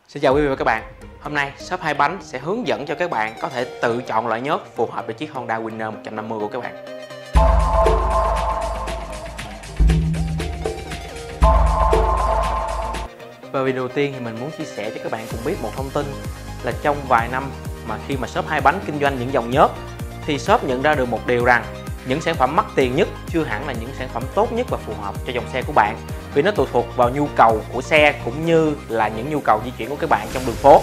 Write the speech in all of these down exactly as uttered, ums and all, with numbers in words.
Xin chào quý vị và các bạn. Hôm nay shop hai bánh sẽ hướng dẫn cho các bạn có thể tự chọn loại nhớt phù hợp với chiếc Honda Winner một trăm năm mươi của các bạn. Và video đầu tiên thì mình muốn chia sẻ cho các bạn cùng biết một thông tin là trong vài năm mà khi mà shop hai bánh kinh doanh những dòng nhớt thì shop nhận ra được một điều rằng những sản phẩm mắc tiền nhất chưa hẳn là những sản phẩm tốt nhất và phù hợp cho dòng xe của bạn, vì nó phụ thuộc vào nhu cầu của xe cũng như là những nhu cầu di chuyển của các bạn trong đường phố.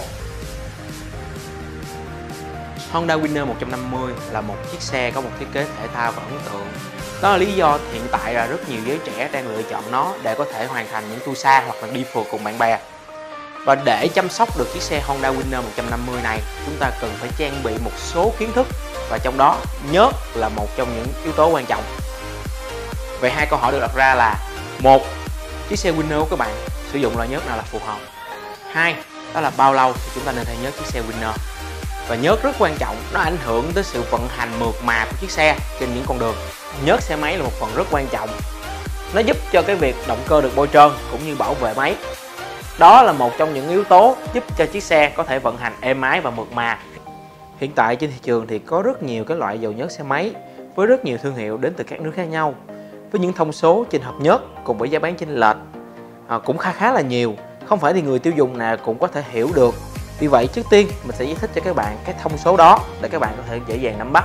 Honda Winner một trăm năm mươi là một chiếc xe có một thiết kế thể thao và ấn tượng. Đó là lý do hiện tại là rất nhiều giới trẻ đang lựa chọn nó để có thể hoàn thành những tour xa hoặc là đi phượt cùng bạn bè. Và để chăm sóc được chiếc xe Honda Winner một trăm năm mươi này, chúng ta cần phải trang bị một số kiến thức, và trong đó nhớt là một trong những yếu tố quan trọng. Vậy hai câu hỏi được đặt ra là: một, chiếc xe Winner của các bạn sử dụng loại nhớt nào là phù hợp? Hai, đó là bao lâu thì chúng ta nên thay nhớt chiếc xe Winner? Và nhớt rất quan trọng, nó ảnh hưởng tới sự vận hành mượt mà của chiếc xe trên những con đường. Nhớt xe máy là một phần rất quan trọng. Nó giúp cho cái việc động cơ được bôi trơn cũng như bảo vệ máy. Đó là một trong những yếu tố giúp cho chiếc xe có thể vận hành êm ái và mượt mà. Hiện tại trên thị trường thì có rất nhiều cái loại dầu nhớt xe máy với rất nhiều thương hiệu đến từ các nước khác nhau, với những thông số trên hộp nhớt cùng với giá bán chênh lệch à, cũng khá khá là nhiều, không phải thì người tiêu dùng nào cũng có thể hiểu được. Vì vậy trước tiên mình sẽ giải thích cho các bạn cái thông số đó để các bạn có thể dễ dàng nắm bắt.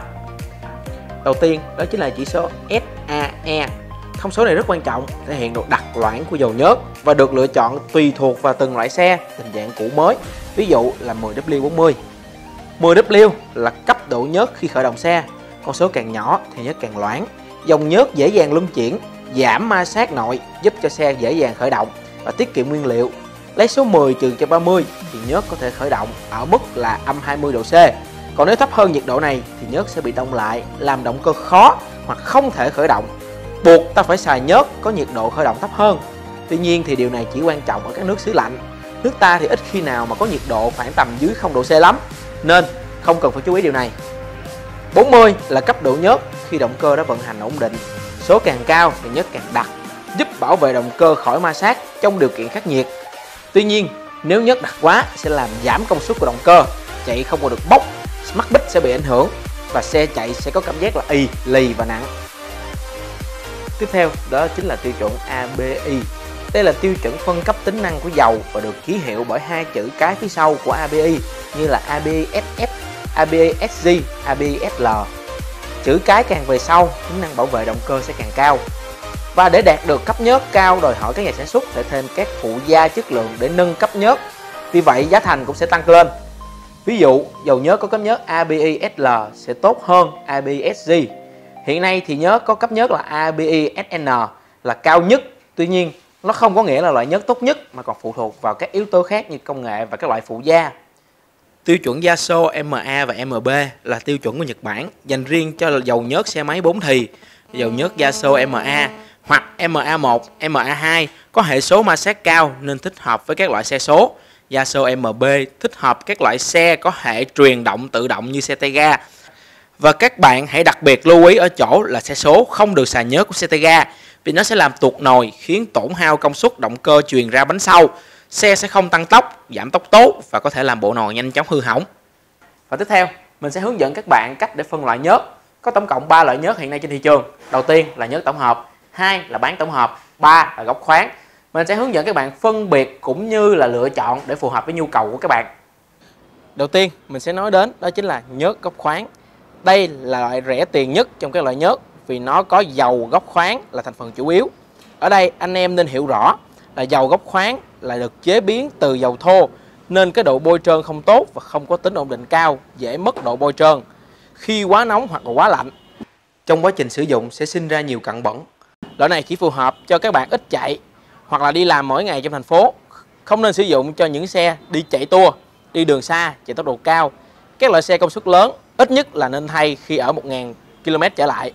Đầu tiên đó chính là chỉ số ét a e. Thông số này rất quan trọng, thể hiện độ đặc loãng của dầu nhớt và được lựa chọn tùy thuộc vào từng loại xe, tình trạng cũ mới. Ví dụ là mười W bốn mươi. mười W là cấp độ nhớt khi khởi động xe. Con số càng nhỏ thì nhớt càng loãng. Dòng nhớt dễ dàng luân chuyển, giảm ma sát nội, giúp cho xe dễ dàng khởi động và tiết kiệm nguyên liệu. Lấy số mười trừ cho ba mươi thì nhớt có thể khởi động ở mức là âm hai mươi độ C. Còn nếu thấp hơn nhiệt độ này thì nhớt sẽ bị đông lại, làm động cơ khó hoặc không thể khởi động, buộc ta phải xài nhớt có nhiệt độ khởi động thấp hơn. Tuy nhiên thì điều này chỉ quan trọng ở các nước xứ lạnh. Nước ta thì ít khi nào mà có nhiệt độ khoảng tầm dưới không độ C lắm, nên không cần phải chú ý điều này. bốn mươi là cấp độ nhớt khi động cơ đã vận hành ổn định. Số càng cao thì nhớt càng đặc, giúp bảo vệ động cơ khỏi ma sát trong điều kiện khắc nghiệt. Tuy nhiên nếu nhớt đặc quá sẽ làm giảm công suất của động cơ, chạy không còn được bốc, mắc bích sẽ bị ảnh hưởng và xe chạy sẽ có cảm giác là ì, lì và nặng. Tiếp theo đó chính là tiêu chuẩn a bê i. Đây là tiêu chuẩn phân cấp tính năng của dầu và được ký hiệu bởi hai chữ cái phía sau của a bê i như là a bê i ét ép, a bê i ét giê, a bê i ét lờ. Chữ cái càng về sau, tính năng bảo vệ động cơ sẽ càng cao. Và để đạt được cấp nhớt cao đòi hỏi các nhà sản xuất phải thêm các phụ gia chất lượng để nâng cấp nhớt. Vì vậy giá thành cũng sẽ tăng lên. Ví dụ dầu nhớt có cấp nhớt a bê i ét lờ sẽ tốt hơn a bê i ét giê. Hiện nay thì nhớt có cấp nhớt là a bê i ét en là cao nhất. Tuy nhiên nó không có nghĩa là loại nhớt tốt nhất, mà còn phụ thuộc vào các yếu tố khác như công nghệ và các loại phụ gia. Tiêu chuẩn Yaso em a và em bê là tiêu chuẩn của Nhật Bản dành riêng cho dầu nhớt xe máy bốn thì. Dầu nhớt Yaso em a hoặc em a một, em a hai có hệ số ma sát cao nên thích hợp với các loại xe số. Yaso em bê thích hợp các loại xe có hệ truyền động tự động như xe tay ga. Và các bạn hãy đặc biệt lưu ý ở chỗ là xe số không được xài nhớt của xe tay ga, vì nó sẽ làm tuột nồi, khiến tổn hao công suất động cơ truyền ra bánh sau. Xe sẽ không tăng tốc, giảm tốc tốt và có thể làm bộ nồi nhanh chóng hư hỏng. Và tiếp theo, mình sẽ hướng dẫn các bạn cách để phân loại nhớt. Có tổng cộng ba loại nhớt hiện nay trên thị trường. Đầu tiên là nhớt tổng hợp, hai là bán tổng hợp, ba là gốc khoáng. Mình sẽ hướng dẫn các bạn phân biệt cũng như là lựa chọn để phù hợp với nhu cầu của các bạn. Đầu tiên mình sẽ nói đến đó chính là nhớt gốc khoáng. Đây là loại rẻ tiền nhất trong các loại nhớt vì nó có dầu gốc khoáng là thành phần chủ yếu. Ở đây anh em nên hiểu rõ là dầu gốc khoáng là được chế biến từ dầu thô, nên cái độ bôi trơn không tốt và không có tính ổn định cao, dễ mất độ bôi trơn khi quá nóng hoặc là quá lạnh. Trong quá trình sử dụng sẽ sinh ra nhiều cặn bẩn. Loại này chỉ phù hợp cho các bạn ít chạy hoặc là đi làm mỗi ngày trong thành phố. Không nên sử dụng cho những xe đi chạy tour, đi đường xa, chạy tốc độ cao. Các loại xe công suất lớn ít nhất là nên thay khi ở một nghìn ki lô mét trở lại.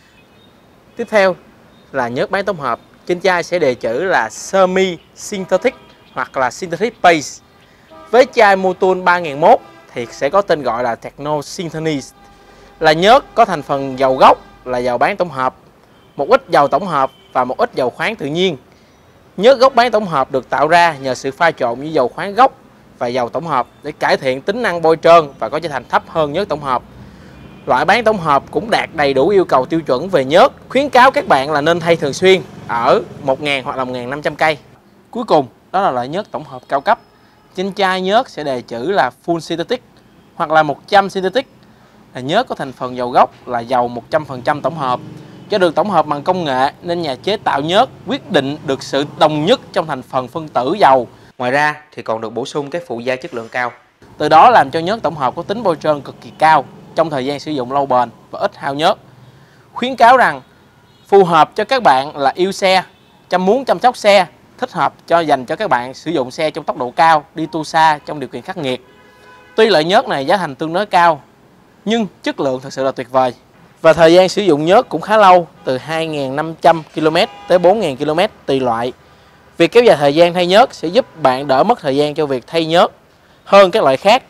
Tiếp theo là nhớt bán tổng hợp. Trên chai sẽ đề chữ là Semi Synthetic hoặc là Synthetic Base. Với chai Motul ba nghìn một thì sẽ có tên gọi là Techno Synthesis. Là nhớt có thành phần dầu gốc là dầu bán tổng hợp, một ít dầu tổng hợp và một ít dầu khoáng tự nhiên. Nhớt gốc bán tổng hợp được tạo ra nhờ sự pha trộn với dầu khoáng gốc và dầu tổng hợp để cải thiện tính năng bôi trơn và có giá thành thấp hơn nhớt tổng hợp. Loại bán tổng hợp cũng đạt đầy đủ yêu cầu tiêu chuẩn về nhớt. Khuyến cáo các bạn là nên thay thường xuyên ở một nghìn hoặc là một nghìn năm trăm cây. Cuối cùng đó là loại nhớt tổng hợp cao cấp. Trên chai nhớt sẽ đề chữ là Full Synthetic hoặc là một trăm Synthetic. Là nhớt có thành phần dầu gốc là dầu một trăm phần trăm tổng hợp. Do được tổng hợp bằng công nghệ nên nhà chế tạo nhớt quyết định được sự đồng nhất trong thành phần phân tử dầu. Ngoài ra thì còn được bổ sung các phụ gia chất lượng cao. Từ đó làm cho nhớt tổng hợp có tính bôi trơn cực kỳ cao trong thời gian sử dụng lâu bền và ít hao nhớt. Khuyến cáo rằng phù hợp cho các bạn là yêu xe, chăm muốn chăm sóc xe, thích hợp cho dành cho các bạn sử dụng xe trong tốc độ cao, đi tour xa trong điều kiện khắc nghiệt. Tuy loại nhớt này giá thành tương đối cao, nhưng chất lượng thật sự là tuyệt vời. Và thời gian sử dụng nhớt cũng khá lâu, từ hai nghìn năm trăm ki lô mét tới bốn nghìn ki lô mét tùy loại. Việc kéo dài thời gian thay nhớt sẽ giúp bạn đỡ mất thời gian cho việc thay nhớt hơn các loại khác.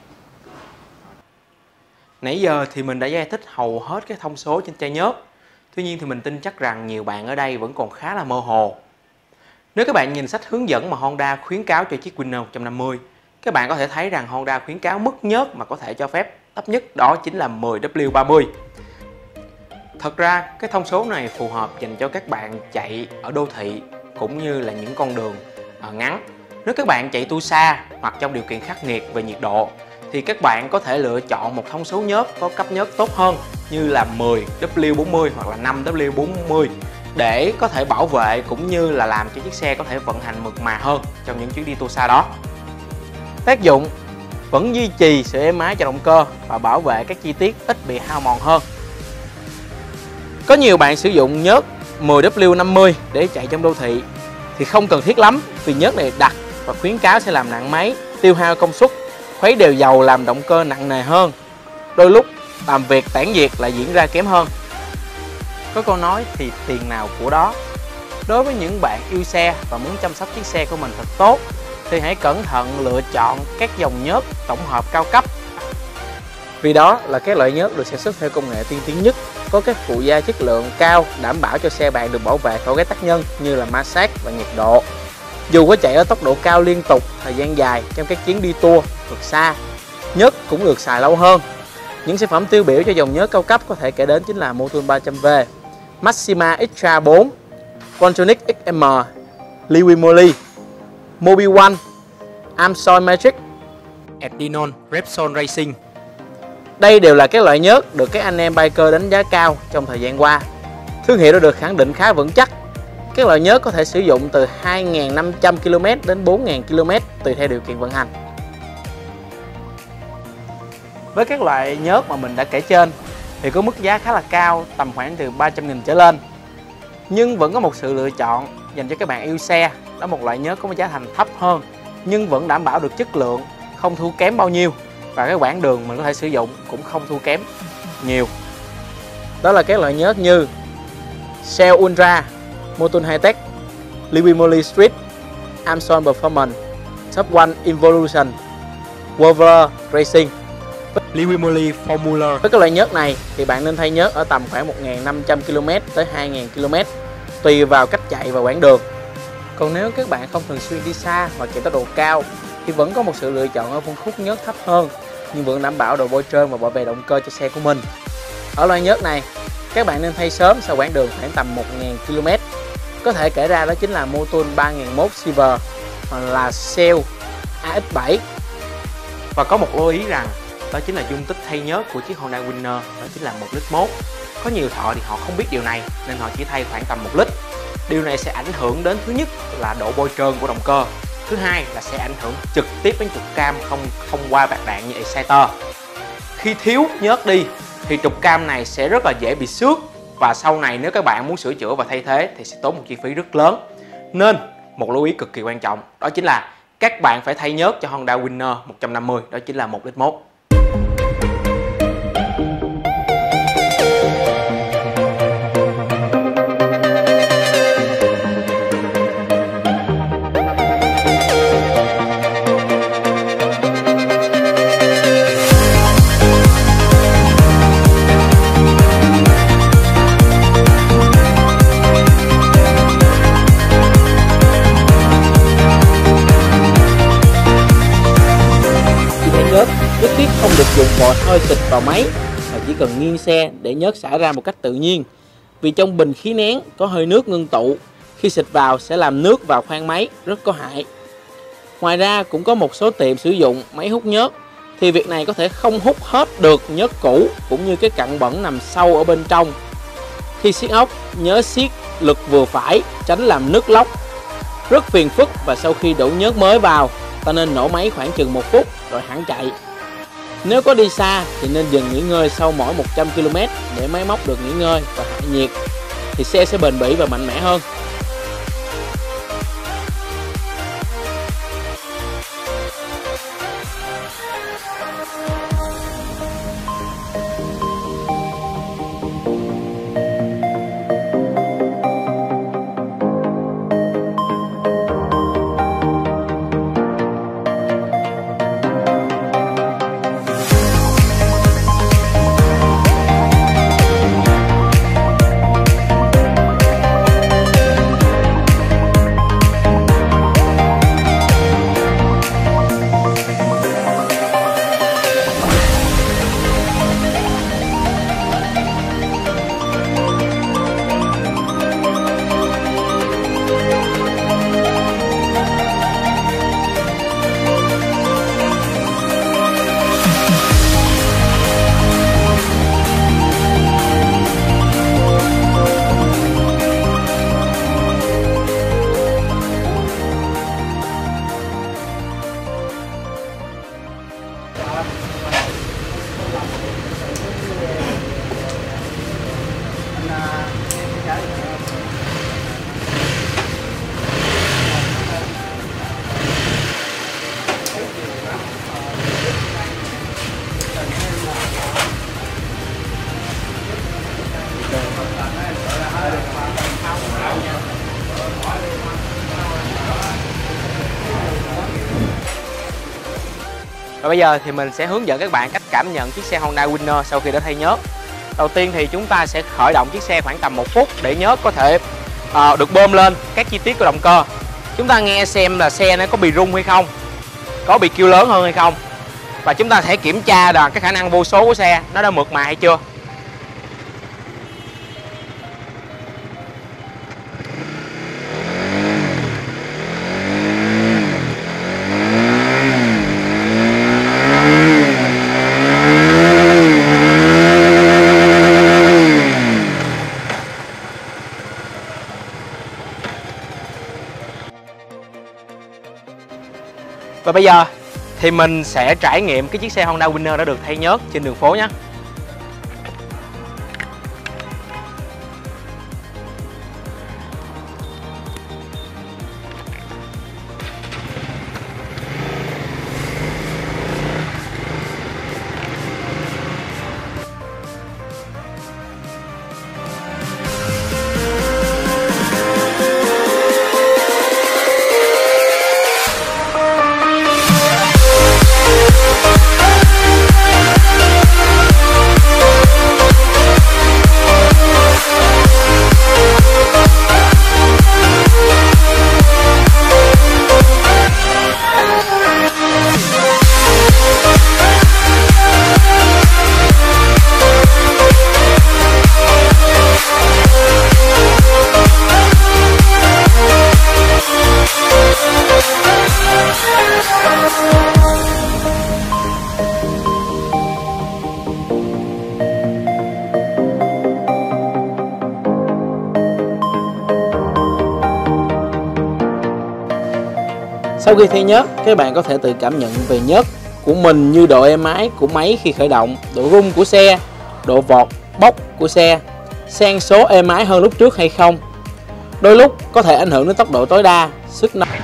Nãy giờ thì mình đã giải thích hầu hết các thông số trên chai nhớt. Tuy nhiên thì mình tin chắc rằng nhiều bạn ở đây vẫn còn khá là mơ hồ. Nếu các bạn nhìn sách hướng dẫn mà Honda khuyến cáo cho chiếc Winner một trăm năm mươi, các bạn có thể thấy rằng Honda khuyến cáo mức nhớt mà có thể cho phép thấp nhất đó chính là mười W ba mươi. Thật ra cái thông số này phù hợp dành cho các bạn chạy ở đô thị cũng như là những con đường ngắn. Nếu các bạn chạy tour xa hoặc trong điều kiện khắc nghiệt về nhiệt độ thì các bạn có thể lựa chọn một thông số nhớt có cấp nhớt tốt hơn như là mười W bốn mươi hoặc là năm W bốn mươi để có thể bảo vệ cũng như là làm cho chiếc xe có thể vận hành mượt mà hơn trong những chuyến đi tour xa đó. Tác dụng vẫn duy trì sự êm ái cho động cơ và bảo vệ các chi tiết ít bị hao mòn hơn. Có nhiều bạn sử dụng nhớt mười W năm mươi để chạy trong đô thị thì không cần thiết lắm, vì nhớt này đặc và khuyến cáo sẽ làm nặng máy, tiêu hao công suất, khuấy đều dầu làm động cơ nặng nề hơn. Đôi lúc làm việc tản nhiệt lại diễn ra kém hơn. Có câu nói thì tiền nào của đó. Đối với những bạn yêu xe và muốn chăm sóc chiếc xe của mình thật tốt thì hãy cẩn thận lựa chọn các dòng nhớt tổng hợp cao cấp. Vì đó là các loại nhớt được sản xuất theo công nghệ tiên tiến nhất, có các phụ gia chất lượng cao đảm bảo cho xe bạn được bảo vệ khỏi các tác nhân như là ma sát và nhiệt độ. Dù có chạy ở tốc độ cao liên tục thời gian dài trong các chuyến đi tour vượt xa, nhớt cũng được xài lâu hơn. Những sản phẩm tiêu biểu cho dòng nhớt cao cấp có thể kể đến chính là Motul ba trăm V, Maxima Extra bốn, Contronic ích em, Liwi Moly, Mobil One, Amsoil Matrix, Edinol Repsol Racing. Đây đều là các loại nhớt được các anh em biker đánh giá cao trong thời gian qua. Thương hiệu đã được khẳng định khá vững chắc. Các loại nhớt có thể sử dụng từ hai nghìn năm trăm ki lô mét đến bốn nghìn ki lô mét tùy theo điều kiện vận hành. Với các loại nhớt mà mình đã kể trên thì có mức giá khá là cao, tầm khoảng từ ba trăm nghìn trở lên. Nhưng vẫn có một sự lựa chọn dành cho các bạn yêu xe, đó một loại nhớt có một giá thành thấp hơn nhưng vẫn đảm bảo được chất lượng, không thua kém bao nhiêu, và cái quãng đường mình có thể sử dụng cũng không thua kém nhiều. Đó là các loại nhớt như Shell Ultra, Motul Hi-Tech, Liwi Moly Street, Amsoil Performance, Top One Evolution, Wolver Racing, Liwi Moly Formula. Với các loại nhớt này thì bạn nên thay nhớt ở tầm khoảng một nghìn năm trăm ki lô mét tới hai nghìn ki lô mét tùy vào cách chạy và quãng đường. Còn nếu các bạn không thường xuyên đi xa hoặc chạy tốc độ cao thì vẫn có một sự lựa chọn ở phân khúc nhớt thấp hơn nhưng vẫn đảm bảo độ bôi trơn và bảo vệ động cơ cho xe của mình. Ở loại nhớt này các bạn nên thay sớm sau quãng đường khoảng tầm một nghìn ki lô mét. Có thể kể ra đó chính là Motul ba nghìn một Silver hoặc là Shell A X bảy. Và có một lưu ý rằng đó chính là dung tích thay nhớt của chiếc Honda Winner, đó chính là một lít mốt. Có nhiều thợ thì họ không biết điều này nên họ chỉ thay khoảng tầm một lít. Điều này sẽ ảnh hưởng đến thứ nhất là độ bôi trơn của động cơ, thứ hai là sẽ ảnh hưởng trực tiếp đến trục cam không thông qua bạc đạn như exciter. Khi thiếu nhớt đi thì trục cam này sẽ rất là dễ bị xước, và sau này nếu các bạn muốn sửa chữa và thay thế thì sẽ tốn một chi phí rất lớn. Nên một lưu ý cực kỳ quan trọng đó chính là các bạn phải thay nhớt cho Honda Winner một trăm năm mươi, đó chính là một lít mốt. Nhất thiết không được dùng vòi hơi xịt vào máy, mà chỉ cần nghiêng xe để nhớt xả ra một cách tự nhiên. Vì trong bình khí nén có hơi nước ngưng tụ, khi xịt vào sẽ làm nước vào khoang máy, rất có hại. Ngoài ra cũng có một số tiệm sử dụng máy hút nhớt, thì việc này có thể không hút hết được nhớt cũ cũng như cái cặn bẩn nằm sâu ở bên trong. Khi siết ốc, nhớ siết lực vừa phải, tránh làm nứt lốc. Rất phiền phức, và sau khi đổ nhớt mới vào, ta nên nổ máy khoảng chừng một phút rồi hẳn chạy. Nếu có đi xa thì nên dừng nghỉ ngơi sau mỗi một trăm ki lô mét để máy móc được nghỉ ngơi và hạ nhiệt, thì xe sẽ bền bỉ và mạnh mẽ hơn. Và bây giờ thì mình sẽ hướng dẫn các bạn cách cảm nhận chiếc xe Honda Winner sau khi đã thay nhớt. Đầu tiên thì chúng ta sẽ khởi động chiếc xe khoảng tầm một phút để nhớt có thể uh, được bơm lên các chi tiết của động cơ. Chúng ta nghe xem là xe nó có bị rung hay không, có bị kêu lớn hơn hay không. Và chúng ta sẽ kiểm tra là cái khả năng vô số của xe nó đã mượt mà hay chưa. Và bây giờ thì mình sẽ trải nghiệm cái chiếc xe Honda Winner đã được thay nhớt trên đường phố nhé. Sau khi thay nhớt, các bạn có thể tự cảm nhận về nhớt của mình như độ êm ái của máy khi khởi động, độ rung của xe, độ vọt bốc của xe, sang số êm ái hơn lúc trước hay không. Đôi lúc có thể ảnh hưởng đến tốc độ tối đa, sức nóng.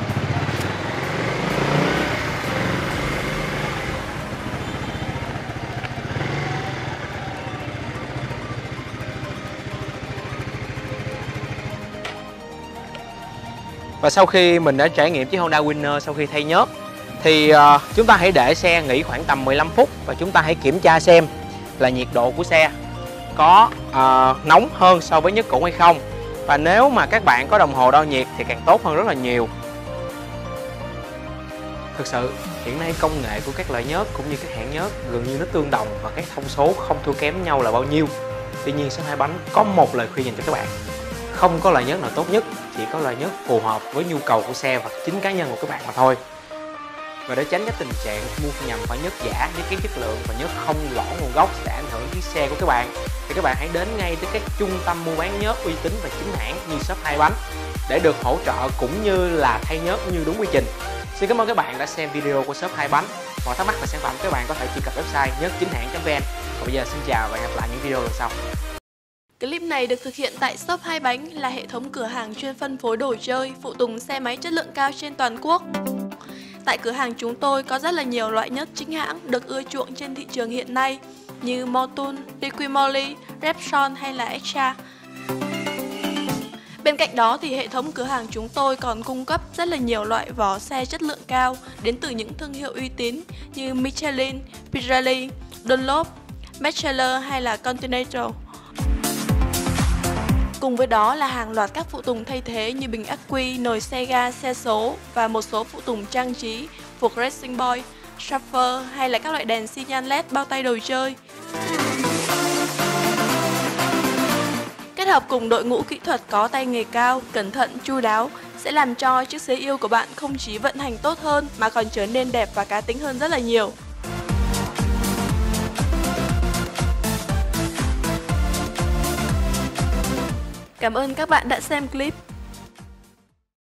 Và sau khi mình đã trải nghiệm chiếc Honda Winner sau khi thay nhớt thì uh, chúng ta hãy để xe nghỉ khoảng tầm mười lăm phút và chúng ta hãy kiểm tra xem là nhiệt độ của xe có uh, nóng hơn so với nhớt cũ hay không. Và nếu mà các bạn có đồng hồ đo nhiệt thì càng tốt hơn rất là nhiều. Thực sự Hiện nay công nghệ của các loại nhớt cũng như các hãng nhớt gần như nó tương đồng và các thông số không thua kém nhau là bao nhiêu. Tuy nhiên shop Hai Bánh có một lời khuyên dành cho các bạn. Không có loại nhớt nào tốt nhất, chỉ có loại nhớt phù hợp với nhu cầu của xe và chính cá nhân của các bạn mà thôi. Và để tránh cái tình trạng mua nhầm phải nhớt giả với cái chất lượng và nhớt không rõ nguồn gốc sẽ ảnh hưởng chiếc xe của các bạn, thì các bạn hãy đến ngay tới các trung tâm mua bán nhớt uy tín và chính hãng như shop Hai Bánh để được hỗ trợ cũng như là thay nhớt như đúng quy trình. Xin cảm ơn các bạn đã xem video của shop Hai Bánh. Mọi thắc mắc về sản phẩm các bạn có thể truy cập website nhớt chính hãng chấm vn. Còn bây giờ xin chào và hẹn gặp lại những video lần sau. Clip này được thực hiện tại shop Hai Bánh là hệ thống cửa hàng chuyên phân phối đồ chơi, phụ tùng xe máy chất lượng cao trên toàn quốc. Tại cửa hàng chúng tôi có rất là nhiều loại nhớt chính hãng được ưa chuộng trên thị trường hiện nay như Motul, Liquimoly, Repsol hay là Extra. Bên cạnh đó thì hệ thống cửa hàng chúng tôi còn cung cấp rất là nhiều loại vỏ xe chất lượng cao đến từ những thương hiệu uy tín như Michelin, Pirelli, Dunlop, Michelin hay là Continental. Cùng với đó là hàng loạt các phụ tùng thay thế như bình ắc quy, nồi xe ga, xe số và một số phụ tùng trang trí thuộc Racing Boy, Shaffer hay là các loại đèn xi nhan led bao tay đồ chơi. Kết hợp cùng đội ngũ kỹ thuật có tay nghề cao, cẩn thận, chu đáo sẽ làm cho chiếc xe yêu của bạn không chỉ vận hành tốt hơn mà còn trở nên đẹp và cá tính hơn rất là nhiều. Cảm ơn các bạn đã xem clip.